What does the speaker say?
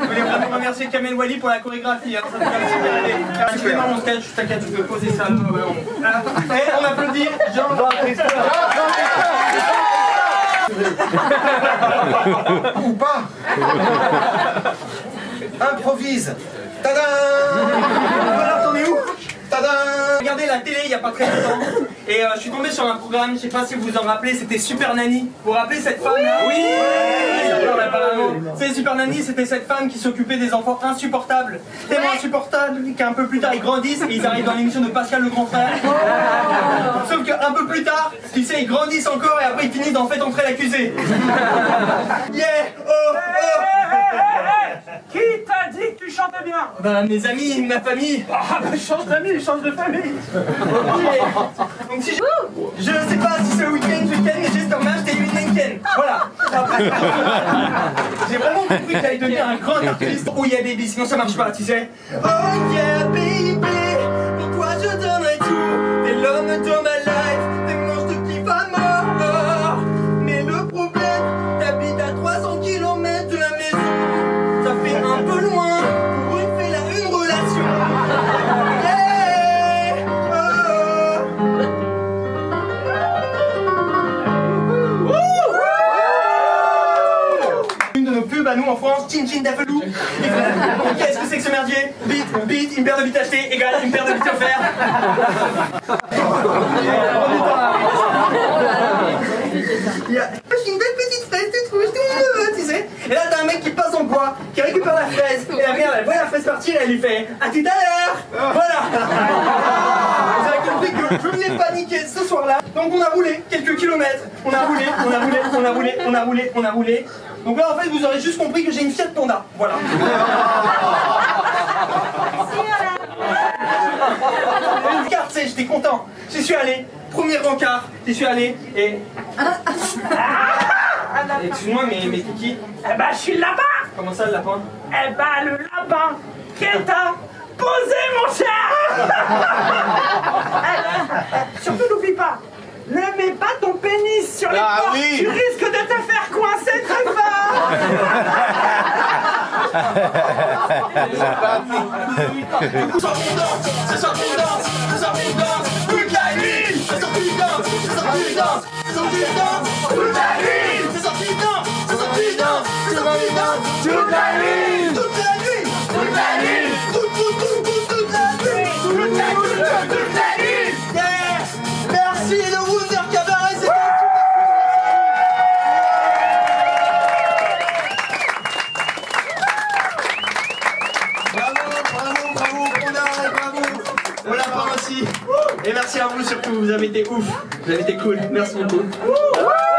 Je voulais vraiment remercier Kamel Wally pour la chorégraphie. Hein. Ça nous a super aidé. Tu fais mon sketch, t'inquiète, tu peux poser ça. Et on applaudit Jean-Baptiste. Ou pas. Improvise. Tadam. Voilà, t'en es où? Tadam. Regardez la télé il n'y a pas très longtemps et je suis tombé sur un programme, je sais pas si vous vous en rappelez, c'était Super Nanny. Vous vous rappelez cette femme là? Oui, c'est Super Nanny, c'était cette femme qui s'occupait des enfants insupportables. Tellement insupportables qu'un peu plus tard ils grandissent et ils arrivent dans l'émission de Pascal le grand frère. Sauf qu'un peu plus tard, tu sais, ils grandissent encore et après ils finissent d'en fait entrer l'accusé. Yeah, oh, oh. Qui t'a dit que tu chantais bien? Bah mes amis, ma famille. Ah bah change d'amis, change de famille. Donc si je sais pas si c'est le week-end, mais j'espère m'acheter une Nenken. Voilà. Après, j'ai vraiment compris que j'allais devenir un grand artiste. Oh yeah baby, sinon ça marche pas, tu sais. Oh yeah baby, pour toi je donnerai tout. T'es l'homme de ma life, t'es mon de qui va mort. Mais le problème, t'habites à 300 km de la maison. Ça fait un peu loin pour une fille là, une relation. Une de nos pubs à nous en France, Chin Chin Dafelou. Qu'est-ce que c'est que ce merdier? Bite, une paire de bites achetées égale une paire de bites offertes. Il y a une belle petite fraise, tu trouves, tu sais. Et là, t'as un mec qui passe en bois, qui récupère la fraise, et la mère, elle voit la fraise partir et elle lui fait « À tout à l'heure !» Voilà. Vous avez compris que je venais paniquer ce soir-là, donc on a roulé quelques kilomètres. On a roulé. Donc là, en fait, vous aurez juste compris que j'ai une Fiat Panda. Voilà. Une carte, tu sais, j'étais content. J'y suis allé. Premier rencard, j'y suis allé et... Excuse-moi, mais t'es qui? Eh bah je suis le lapin. Comment ça, le lapin? Eh bah le lapin qui t'a posé mon cher. Surtout n'oublie pas, ne mets pas ton pénis sur les portes, oui. tu risques de te faire coincer très fort. Ce soir on danse, toute la nuit. Ce soir tu danses, toute la nuit. Ce soir tu danses, toute la nuit. Toute la nuit. Yeah. Merci le Wunder Cabaret, c'était Bravo, on l'apprend aussi. Et merci à vous surtout, vous avez été ouf, vous avez été cool, merci beaucoup.